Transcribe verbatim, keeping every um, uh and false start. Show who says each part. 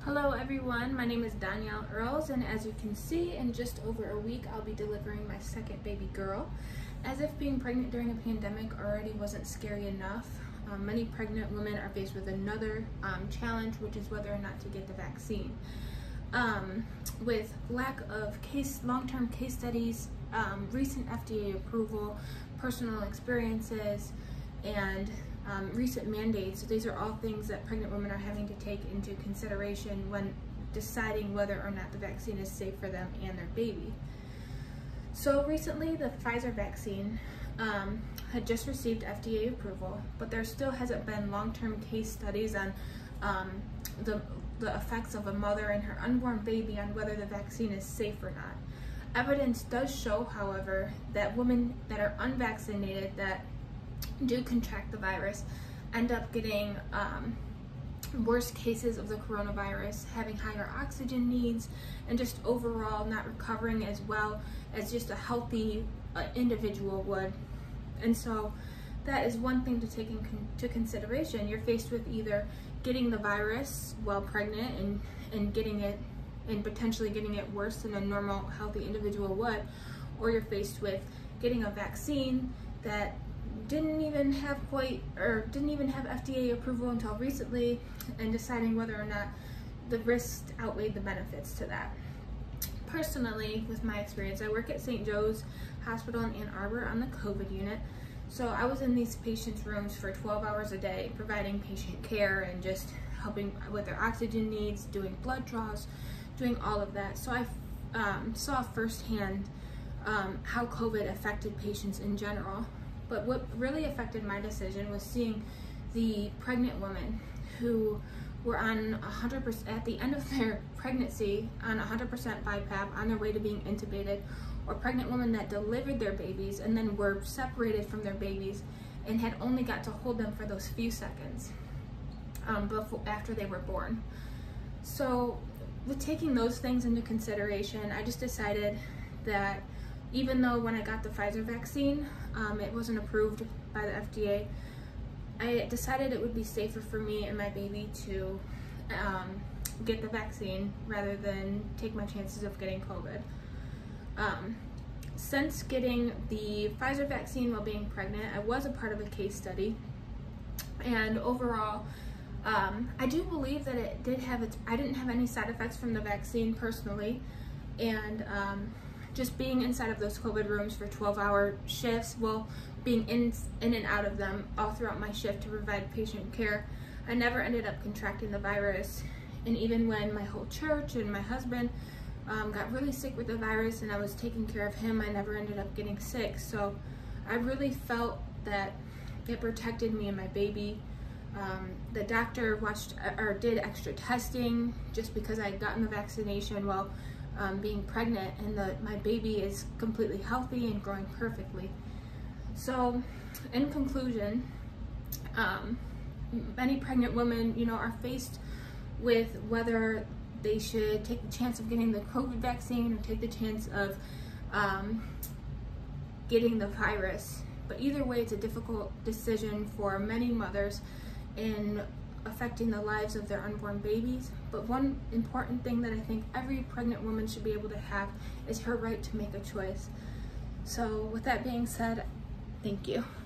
Speaker 1: Hello everyone, my name is Danielle Earls, and as you can see, in just over a week I'll be delivering my second baby girl. As if being pregnant during a pandemic already wasn't scary enough, um, many pregnant women are faced with another um, challenge, which is whether or not to get the vaccine. Um, with lack of case, long-term case studies, um, recent F D A approval, personal experiences, and Um, recent mandates, these are all things that pregnant women are having to take into consideration when deciding whether or not the vaccine is safe for them and their baby. So recently the Pfizer vaccine um, had just received F D A approval, but there still hasn't been long-term case studies on um, the, the effects of a mother and her unborn baby on whether the vaccine is safe or not. Evidence does show, however, that women that are unvaccinated that do contract the virus end up getting um, worse cases of the coronavirus, having higher oxygen needs, and just overall not recovering as well as just a healthy uh, individual would. And so that is one thing to take into consideration. You're faced with either getting the virus while pregnant and, and getting it and potentially getting it worse than a normal healthy individual would, or you're faced with getting a vaccine that didn't even have quite, or didn't even have F D A approval until recently, and deciding whether or not the risks outweighed the benefits to that. Personally, with my experience, I work at Saint Joe's Hospital in Ann Arbor on the COVID unit. So I was in these patients' rooms for twelve hours a day, providing patient care and just helping with their oxygen needs, doing blood draws, doing all of that. So I um, saw firsthand um, how COVID affected patients in general. But what really affected my decision was seeing the pregnant women who were on one hundred percent, at the end of their pregnancy, on one hundred percent BiPAP, on their way to being intubated, or pregnant women that delivered their babies and then were separated from their babies and had only got to hold them for those few seconds um, before, after they were born. So with taking those things into consideration, I just decided that even though when I got the Pfizer vaccine, um, it wasn't approved by the F D A, I decided it would be safer for me and my baby to um, get the vaccine rather than take my chances of getting COVID. Um, since getting the Pfizer vaccine while being pregnant, I was a part of a case study, and overall, um, I do believe that it did have its, I didn't have any side effects from the vaccine personally, and um, just being inside of those COVID rooms for twelve hour shifts, well, being in, in and out of them all throughout my shift to provide patient care, I never ended up contracting the virus. And even when my whole church and my husband um, got really sick with the virus and I was taking care of him, I never ended up getting sick. So I really felt that it protected me and my baby. Um, the doctor watched or did extra testing just because I had gotten the vaccination while Um, being pregnant, and the, my baby is completely healthy and growing perfectly. So in conclusion, um, many pregnant women, you know, are faced with whether they should take the chance of getting the COVID vaccine or take the chance of um, getting the virus. But either way, it's a difficult decision for many mothers in affecting the lives of their unborn babies. But one important thing that I think every pregnant woman should be able to have is her right to make a choice. So with that being said, thank you.